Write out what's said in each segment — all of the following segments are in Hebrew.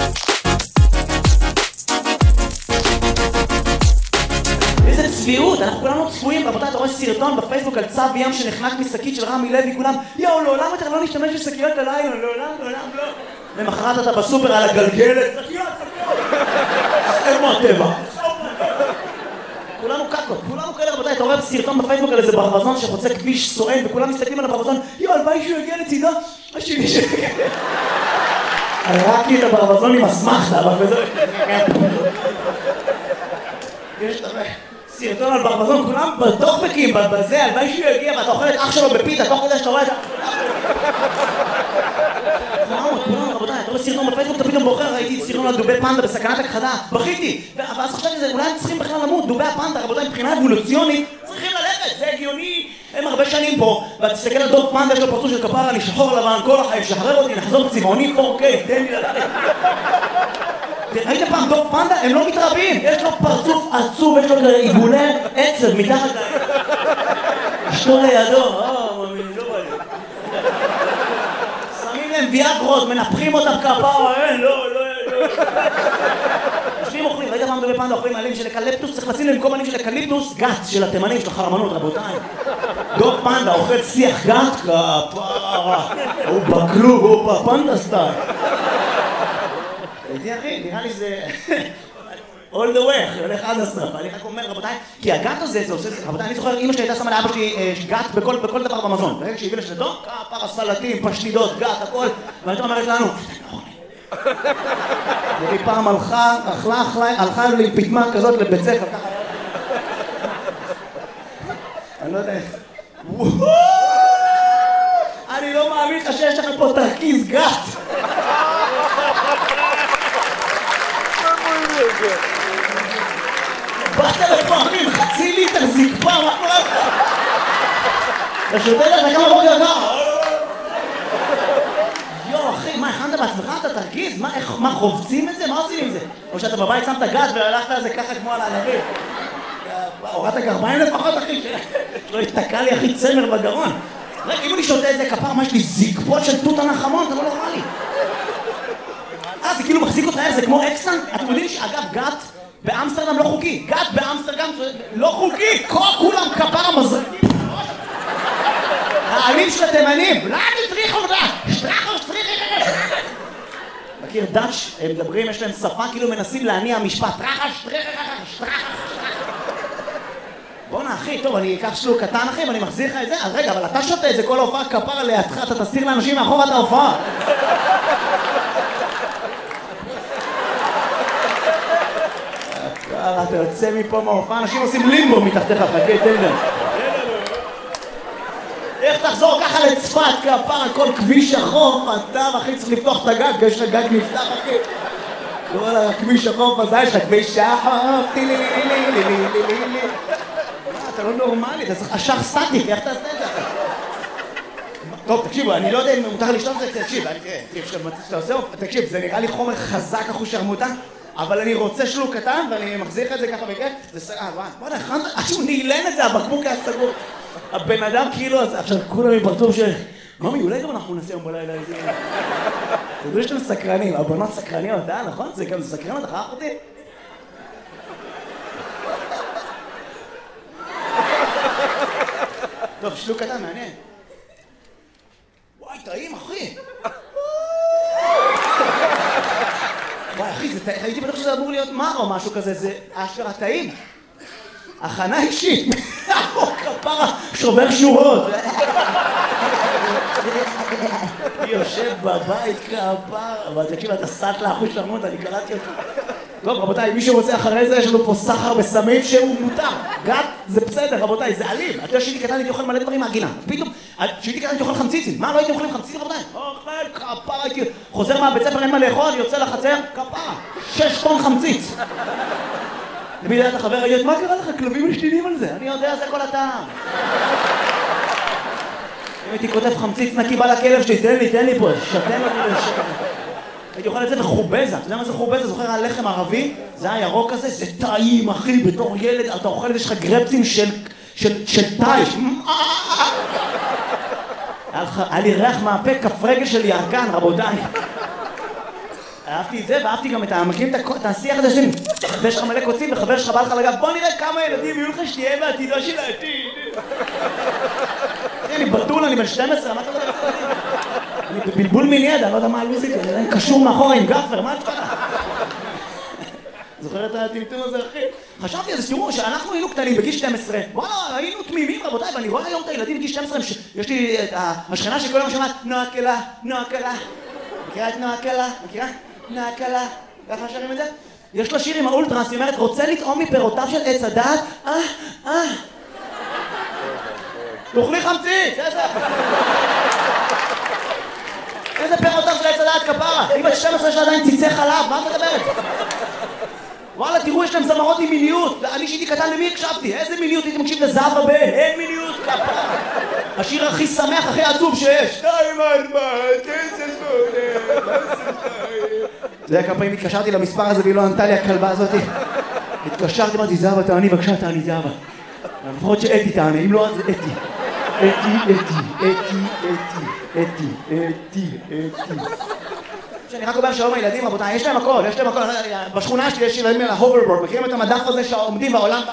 איזה צביעות, אנחנו כולנו צפויים, רבותיי, אתה רואה סרטון בפייסבוק על צב ים שנחנק משקית של רמי לוי, כולם, יאו, לעולם יותר לא נשתמש בשקיות הלילה, לעולם לא. למחרת אתה בסופר על הגלגלת, שקיות. איפה הטבע? כולנו קקות, כולנו כאלה, רבותיי, אתה רואה סרטון בפייסבוק על איזה ברווזון שחוצה כביש סואן, וכולם מסתכלים על הברווזון, יאו, הלוואי שהוא יגיע לצידו, השני שיגיע. הרגתי את הברווזון עם אסמכתה, אבל בזה... יש סרטון על ברווזון, כולם בטוקבקים, בזה, הלוואי שהוא יגיע, ואתה אוכל את אח שלו בפיתה, תוך כדי שאתה רואה את ה... כולם, רבותיי, אתה רואה סרטון בפייסבוק, אתה פתאום בוחר, ראיתי סרטון על דובי פנדה בסכנת הכחדה, בכיתי, ואז חשבתי שזה, אולי הם צריכים בכלל למות, דובי הפנדה, רבותיי, מבחינה אבולוציונית, צריכים ללכת, זה הגיוני, הם הרבה שנים פה, ואתה תסתכל על דוב פנדה, יש לו פרצוף של כפרה, אני שחור לבן כל החיים, שחרר אותי, נחזור צבעוני 4K, תן לי ללכת. ראית פעם דוב פנדה? הם לא מתרבים, יש לו פרצוף עצוב, יש לו עיגולי עצב מתחת אשתו לידו, מאמין, לא בא לי. שמים להם ויאגרות, מנפחים אותם כפרה, לא. יושבים אוכלים, ראית פעם דובי פנדה אוכלים עלים של אקליפטוס, צריך לשים להם במקום עלים של אקליפטוס, גת של התימנים, של החרמנות, רבותיי. דוב פנדה אוכל שיח גת, כפרה, הוא בכלוב, הוא בפנדה סטייל. הייתי אחי, נראה לי זה... all the way, אחי, הולך עד הסוף. אני רק אומר, רבותיי, כי הגת הזה, זה עושה... רבותיי, אני זוכר, אמא שלי הייתה שמה לאבא שלי גת בכל דבר במזון. ברגע שהביא לשלטו, כפרה, סלטים, פשטידות, גת, הכל. ואני אומרת לנו, והיא פעם הלכה לי פתמה כזאת לבית ספר, ככה. אני לא יודע איך. אני לא מאמין לך שיש לך פה תרכיז גת. באת לפה, אחי, חצי ליטר זקפה, מה קורה לך? אתה שותה לך כמה בוקר ככה? יו, אחי, מה, הכנת בעצמך? אתה תרגיז? מה, חובצים את זה? מה עושים עם זה? או שאתה בבית שמת גת והלכת על זה ככה כמו על הענבים? הורדת גרביים לפחות, אחי? לא התקע לי, אחי, צמר בגרון. רגע, אם אני שותה את זה כפר, מה יש לי זקפות של תות ענחמון? אתה לא נורמלי. זה כאילו מחזיק אותך, זה כמו אקסטן? אתם יודעים שאגב, גת באמסטרדם לא חוקי. גת באמסטרדם לא חוקי. כולם כפרה מזרקים. העלים של התימנים. לא, שטריחו, שטריחו. מכיר דאץ', הם מדברים, יש להם שפה, כאילו מנסים להניע משפט. שטריחה. בוא'נה, אחי, טוב, אני אקח שלוק קטן, אחי, ואני מחזיר לך את זה. אז רגע, אבל אתה שותה את זה כל ההופעה כפרה לידך, אתה תסתיר לאנשים מאחור את ההופעה. אתה יוצא מפה מההופעה, אנשים עושים לימבו מתחתיך, חכה, תן להם. איך תחזור ככה לצפת, כפרה, כל כביש החוף, אתה, אחי, צריך לפתוח את הגג, יש לך גג נפתח, אחי. כל הכביש החוף הזה, יש לך כביש החוף, טילי. אתה לא נורמלי, אתה צריך אשך סטטיק, איך תעשה את זה? טוב, תקשיבו, אני לא יודע אם מותר לשתות את זה, תקשיב, זה נראה לי חומר חזק אחוז שרמוטה, אבל אני רוצה שלוק קטן, ואני מחזיר לך את זה ככה בכיף, זה סגר, בוא'נה, עכשיו נעלן את זה, הבקבוק היה סגור. הבן אדם כאילו, עכשיו כולם עם פרצוף של... ממי, אולי גם אנחנו נעשה יום בלילה איזה... תדעו שאתם סקרנים, הבנות סקרניות, נכון? זה גם סקרן אותך, אחותי? טוב, שלוק קטן, מעניין. וואי, טעים, אחי! וואי, אחי, הייתי בטוח שזה אמור להיות מר או משהו כזה, זה אשכרה טעים. הכנה אישית. כפרה, שובר שורות. יושב בבית כפרה. אבל תקשיב, אתה סט לאחוז שרמות, אני קראתי אותך. טוב, רבותיי, מי שרוצה אחרי זה, יש לנו פה סחר בסמים שהוא מותר. גת, זה בסדר, רבותיי, זה אלים. אתה יודע שהייתי קטן, הייתי אוכל מלא דברים מהגינה. פתאום, שהייתי קטן, הייתי אוכל חמציצים. מה, לא הייתי אוכלים חמציצים, רבותיי? אוכל, כפרה, הייתי... חוזר מהבית ספר, אין מה לאכול, יוצא לחצר, כפרה. 6 טון חמציץ. למי לדעת החבר, ראית, מה קרה לך? כלבים משתינים על זה. אני יודע, זה כל הטעם. אם הייתי כותב חמציץ נקי בא לכלב שלי, תן לי פה, שתן לי לשקר. הייתי אוכל את זה בחובזה, אתה יודע מה זה חובזה? זוכר הלחם ערבי? זה הירוק הזה, זה טעים, אחי, בתור ילד, אתה אוכל את זה, יש לך גרפצים של טייש. היה לי ריח מהפה, כף רגל של ירקן, רבותיי. אהבתי את זה, ואהבתי גם את המקים את השיח הזה שלי. ויש לך מלא קוצים וחבר שלך בא לך לגב, בוא נראה כמה ילדים יהיו לך שתהיה בעתידו של העתיד. אני בתול, אני בן 12, מה אתה יודע? אני בבלבול מיני, אני לא יודע מה הלוזית, אני קשור מאחורה עם גפר, מה את קרה? זוכר את הטמטום הזה, אחי? חשבתי על זה, תראו, שאנחנו היינו קטנים בגיל 12, וואלה, היינו תמימים, רבותיי, ואני רואה היום את הילדים בגיל 12, יש לי את השכנה שכל היום שומעת, נועה קלה, נועה קלה. מכירה את נועה קלה? מכירה? נועה קלה. ככה שרים את זה? יש לה שיר עם האולטרס, היא אומרת, רוצה לטעום מפירותיו של עץ הדעת? תאכלי חמציץ, איזה פירותיו של עץ הדעת כפרה? היא בת 12 יש לה עדיין ציצי חלב, מה את מדברת? וואלה, תראו, יש להם זמרות עם מיניות. אני שהייתי קטן, למי הקשבתי? איזה מיניות? הייתי מקשיב לזהבה בן, אין מיניות כפרה. השיר הכי שמח, הכי עצוב שיש. 2, 4, 9, 8, אתה יודע כמה פעמים התקשרתי למספר הזה והיא לא ענתה לי הכלבה הזאתי? התקשרתי, אמרתי, זהבה, תעני, בבקשה, תעני, זהבה. לפחות שאתי תעני, אם לא, אז זה אתי. אתי. שאני רק אומר שלום הילדים, רבותיי, יש להם הכל, בשכונה שלי יש ילדים על ההוברבורד, מכירים את המדף הזה שעומדים בעולם?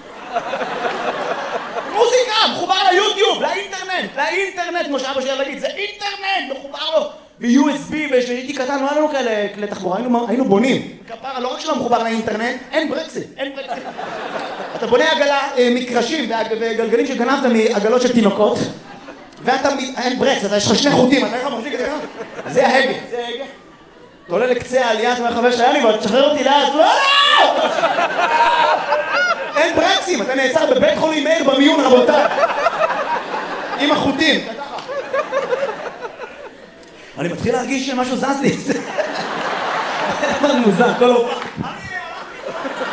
מוזיקה, מחובר ליוטיוב, לאינטרנט, כמו שאבא שלי להגיד, זה אינטרנט, מחובר לו ב-USB, ושהייתי קטן, לא היה לנו כאלה כלי תחבורה, היינו בונים. כפרה, לא רק שלא מחובר לאינטרנט, אין ברקסים. אתה בונה עגלה מקרשים וגלגלים שגנבת מעגלות של תינוקות, ואתה, אין ברקס, יש לך 2 חוטים, אתה איך מחזיק את זה? זה ההגה. אתה עולה לקצה העלייה, אתה אומר חבר שהיה לי, ותשחרר אותי לאט, לא! אין ברקסים, אתה נעצר בבית חולים מאיר במיון, רבותיי. עם החוטים. אני מתחיל להרגיש שמשהו זז לי. זה מוזר, כל הופעה.